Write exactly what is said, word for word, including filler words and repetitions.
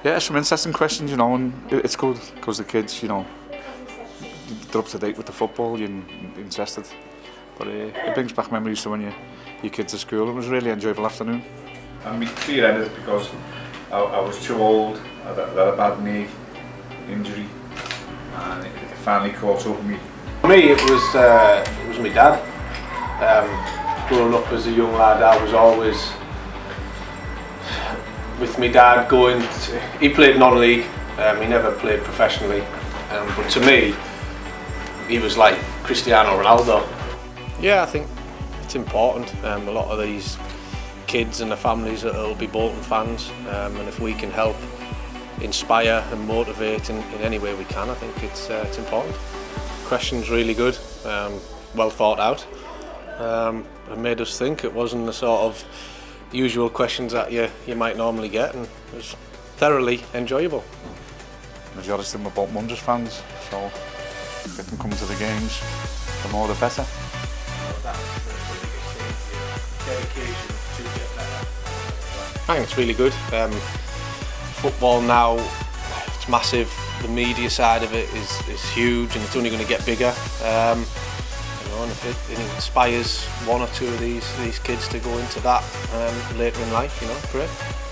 Yeah, some interesting questions, you know, and it's good because the kids, you know, they're up to date with the football, you're interested. But uh, it brings back memories to when you, your kids at school. It was a really enjoyable afternoon. And my clear-headed because I, I was too old, I had a bad knee injury, and it, it finally caught up with me. For me, it was uh, it was my dad. Um, growing up as a young lad, I was always with my dad going to, he played non-league, um, he never played professionally, um, but to me he was like Cristiano Ronaldo. Yeah, I think it's important. Um, a lot of these kids and their families will be Bolton fans, um, and if we can help inspire and motivate in, in any way we can, I think it's, uh, it's important. Question's really good, um, well thought out. Um, it made us think. It wasn't the sort of usual questions that you, you might normally get, and it was thoroughly enjoyable. The majority of them are Bolton Wanderers fans, so if they can come to the games, the more the better. I think it's really good. Um, football now, it's massive. The media side of it is, is huge, and it's only going to get bigger. Um, you know, and if it, it inspires one or two of these these kids to go into that um, later in life, you know, great.